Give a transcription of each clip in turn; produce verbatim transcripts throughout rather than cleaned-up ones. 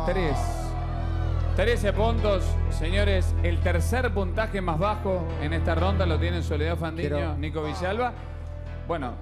tres. trece puntos, señores. El tercer puntaje más bajo en esta ronda lo tienen Soledad Fandiño, Quiero... Nico Villalba. Bueno,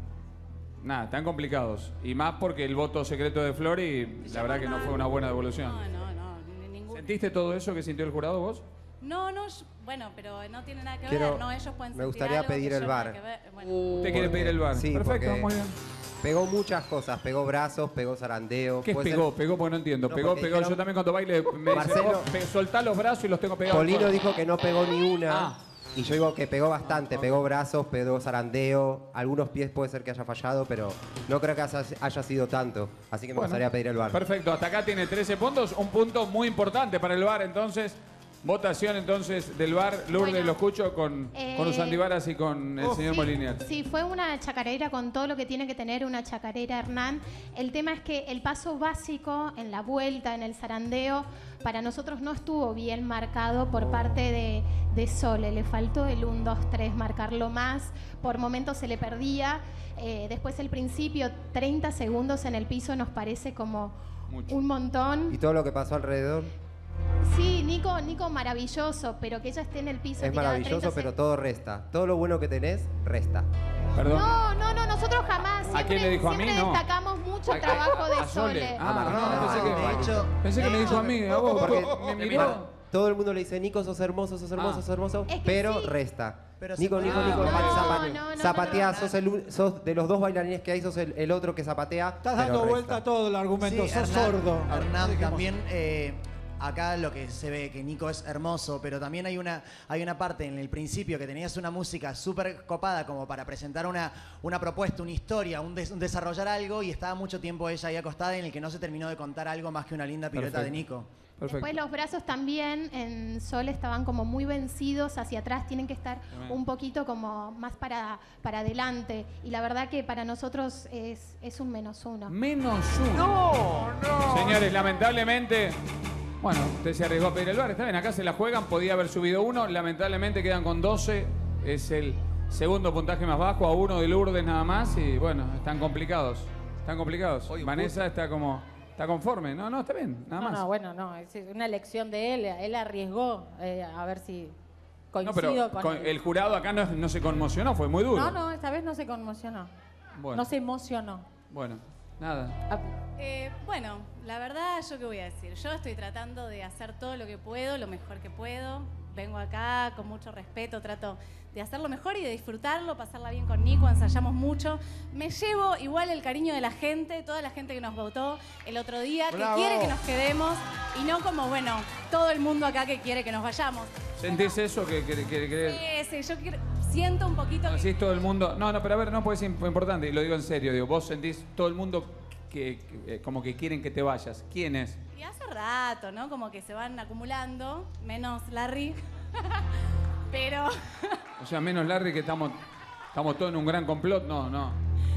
nada, están complicados. Y más porque el voto secreto de Flori, la verdad que no fue una buena devolución. No, no, no. Ningún... ¿Sentiste todo eso que sintió el jurado vos? No, no, bueno, pero no tiene nada que Quiero... ver. No, ellos pueden sentir Me gustaría algo pedir que el yo V A R. nada que ver. Bueno. Uh, ¿Usted quiere pedir el V A R? Sí, perfecto, muy bien. Pegó muchas cosas, pegó brazos, pegó zarandeo. ¿Qué es pegó? Ser... Pegó porque no entiendo. No, pegó, pegó. Dijeron... Yo también cuando baile me Marcelo... dice, soltá los brazos y los tengo pegados. Polino dijo que no pegó ni una. Ah. Y yo digo que pegó bastante. Pegó brazos, pegó zarandeo. Algunos pies puede ser que haya fallado, pero no creo que haya sido tanto. Así que me bueno, gustaría pedir el V A R. Perfecto. Hasta acá tiene trece puntos. Un punto muy importante para el V A R, entonces. Votación entonces del V A R. Lourdes, bueno, lo escucho con, eh, con Usandi Varas y con el oh, señor sí, Molinier. Sí, fue una chacarera con todo lo que tiene que tener una chacarera, Hernán. El tema es que el paso básico en la vuelta, en el zarandeo, para nosotros no estuvo bien marcado por parte de, de Sole. Le faltó el uno, dos, tres, marcarlo más. Por momentos se le perdía. Eh, después el principio, treinta segundos en el piso nos parece como mucho, un montón. ¿Y todo lo que pasó alrededor? Sí, Nico, Nico maravilloso, pero que ella esté en el piso. Es maravilloso, pero todo resta. Todo lo bueno que tenés, resta. Perdón. No, no, no, nosotros jamás. Siempre, ¿A quién le dijo a mí? No. Destacamos mucho el trabajo de Sole. Ah, no, no, pensé que, de hecho, pensé que me dijo a mí, a vos, porque me miró. Todo el mundo le dice, Nico, sos hermoso, sos hermoso, ah. sos hermoso, es pero sí. resta. Pero Nico, Nico, Nico, no, Nico, no, no, zapatea, no, no, no. sos, el, sos de los dos bailarines que hay, sos el, el otro que zapatea. Estás dando resta. vuelta a todo el argumento, sí, sos Hernán, sordo. Hernán, también... Eh, acá lo que se ve que Nico es hermoso, pero también hay una, hay una parte en el principio que tenías una música súper copada como para presentar una, una propuesta, una historia, un, des, un desarrollar algo, y estaba mucho tiempo ella ahí acostada en el que no se terminó de contar algo más que una linda pirueta de Nico. Perfecto. Después los brazos también en Sol estaban como muy vencidos hacia atrás, tienen que estar Amén. un poquito como más para, para adelante. Y la verdad que para nosotros es, es un menos uno. Menos uno. No, no. Señores, lamentablemente... Bueno, usted se arriesgó a pedir el V A R, está bien, acá se la juegan, podía haber subido uno, lamentablemente quedan con doce, es el segundo puntaje más bajo, a uno de Lourdes nada más, y bueno, están complicados, están complicados. Oye, Vanessa justo. está como, está conforme, no, no, está bien, nada no, más. No, bueno, no, es una elección de él, él arriesgó, eh, a ver si coincido no, pero con, con él. El jurado acá no, no se conmocionó, fue muy duro. No, no, esta vez no se conmocionó, bueno. no se emocionó. Bueno, nada. Eh, bueno, la verdad, ¿yo qué voy a decir? Yo estoy tratando de hacer todo lo que puedo, lo mejor que puedo. Vengo acá con mucho respeto, trato de hacerlo mejor y de disfrutarlo, pasarla bien con Nico, ensayamos mucho. Me llevo igual el cariño de la gente, toda la gente que nos votó el otro día, ¡Bravo! que quiere que nos quedemos y no como, bueno, todo el mundo acá que quiere que nos vayamos. ¿Sentís eso que querés? Sí, sí, yo quiero, siento un poquito... ¿Sentís que... todo el mundo? No, no, pero a ver, no puede ser importante, y lo digo en serio, digo, vos sentís todo el mundo... Que, que, como que quieren que te vayas. ¿Quién es? Y hace rato, ¿no? Como que se van acumulando, menos Larry. Pero... O sea, menos Larry, que estamos, estamos todos en un gran complot. No, no.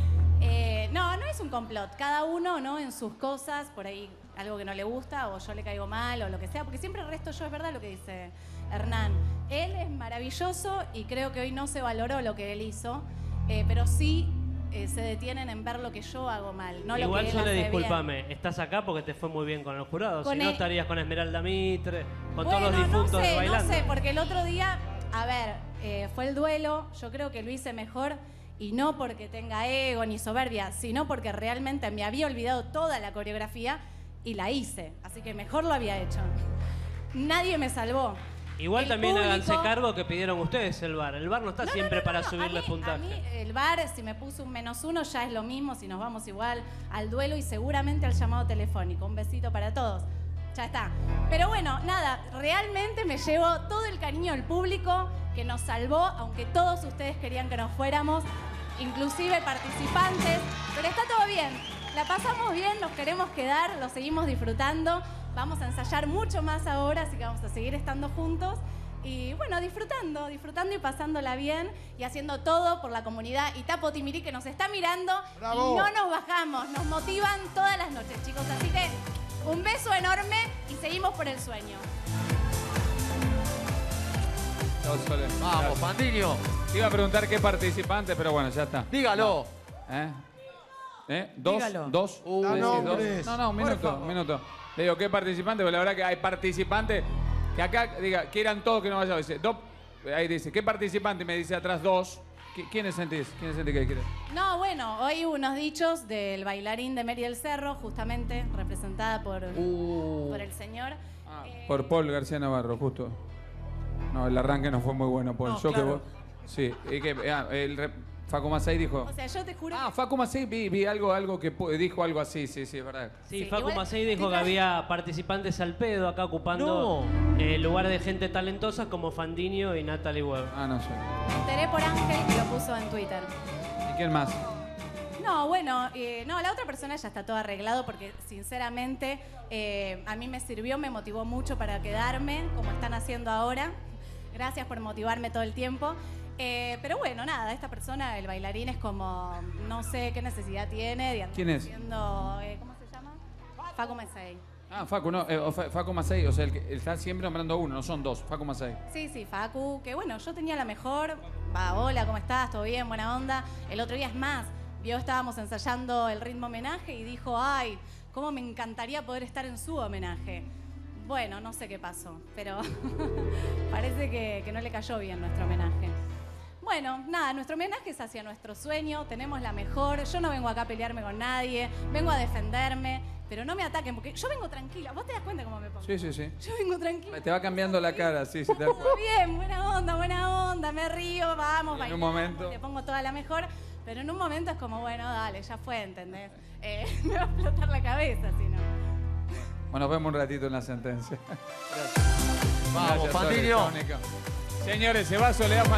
Eh, no, no es un complot. Cada uno, ¿no? En sus cosas, por ahí algo que no le gusta, o yo le caigo mal, o lo que sea. Porque siempre el resto yo, es verdad lo que dice Hernán. Él es maravilloso y creo que hoy no se valoró lo que él hizo. Eh, pero sí... Eh, se detienen en ver lo que yo hago mal, no Igual lo que él Sole, hace discúlpame, bien. Estás acá porque te fue muy bien con los jurados, Con si no el... estarías con Esmeralda Mitre, con bueno, todos los difuntos no sé, de bailando. No sé, porque el otro día, a ver, eh, fue el duelo, yo creo que lo hice mejor, y no porque tenga ego ni soberbia, sino porque realmente me había olvidado toda la coreografía y la hice, así que mejor lo había hecho. Nadie me salvó. Igual el también público... háganse cargo que pidieron ustedes el V A R. El V A R no está no, siempre no, no, para no. subirle a mí, puntaje. A mí el V A R, si me puso un menos uno, ya es lo mismo, si nos vamos igual al duelo y seguramente al llamado telefónico. Un besito para todos. Ya está. Pero bueno, nada, realmente me llevo todo el cariño del público que nos salvó, aunque todos ustedes querían que nos fuéramos, inclusive participantes. Pero está todo bien. La pasamos bien, nos queremos quedar, lo seguimos disfrutando. Vamos a ensayar mucho más ahora, así que vamos a seguir estando juntos. Y bueno, disfrutando, disfrutando y pasándola bien y haciendo todo por la comunidad Itapo Timirí que nos está mirando. ¡Bravo! Y no nos bajamos, nos motivan todas las noches, chicos. Así que un beso enorme y seguimos por el sueño. Vamos, Fandiño. Te iba a preguntar qué participante, pero bueno, ya está. Dígalo. ¿Eh? ¿Eh? ¿Dos? Dígalo. ¿Dos? Uh, ¿Decís no, dos? hombres. No, no, un minuto, un minuto. Le digo, ¿qué participante? Porque la verdad que hay participantes que acá, diga, quieran todos que no vaya. Dice, dos, ahí dice, ¿qué participante? Me dice atrás dos. ¿Quiénes sentís? ¿Quiénes sentís que quieren? No, bueno, hoy unos dichos del bailarín de Mary del Cerro, justamente representada por, Uh. por el señor. Ah, Eh, por Paul García Navarro, justo. No, el arranque no fue muy bueno, Paul. No, Yo que claro. vos. Sí, y que ah, el rep- Facu Macei dijo. O sea, yo te juro Ah, que... Facu Macei vi, vi algo, algo que pu- dijo algo así, sí, sí, es verdad. Sí, Sí, Facu igual- Macei dijo que había participantes al pedo acá ocupando eh, lugares de gente talentosa como Fandinho y Natalie Webb. Ah, no sé. Me enteré por Ángel que lo puso en Twitter. ¿Y quién más? No, bueno, eh, no, la otra persona ya está todo arreglado porque sinceramente eh, a mí me sirvió, me motivó mucho para quedarme, como están haciendo ahora. Gracias por motivarme todo el tiempo. Eh, pero bueno, nada, esta persona, el bailarín, es como, no sé qué necesidad tiene de andar ¿Quién es? haciendo, eh, ¿cómo se llama? Facu Macei. Ah, Facu, no, eh, o Fa- Facu Macei, o sea, el que él está siempre nombrando a uno, no son dos, Facu Macei. Sí, sí, Facu, que bueno, yo tenía la mejor. Va, hola, ¿cómo estás? ¿Todo bien? Buena onda. El otro día es más, vio, estábamos ensayando el ritmo homenaje y dijo, ay, cómo me encantaría poder estar en su homenaje. Bueno, no sé qué pasó, pero parece que, que no le cayó bien nuestro homenaje. Bueno, nada, nuestro homenaje es hacia nuestro sueño, tenemos la mejor. Yo no vengo acá a pelearme con nadie, vengo a defenderme, pero no me ataquen porque yo vengo tranquila. ¿Vos te das cuenta cómo me pongo? Sí, sí, sí. Yo vengo tranquila. Te va cambiando la cara, sí, sí. Te das Muy cuenta. bien, buena onda, buena onda, me río, vamos, Y en un bailamos, momento- te pongo toda la mejor, pero en un momento es como, bueno, dale, ya fue, ¿entendés? Eh, me va a explotar la cabeza, si no. Bueno, nos vemos un ratito en la sentencia. Vamos, Gracias, Sole, Fandinho. chao, Nico. Señores, se va Soledad Fandinho.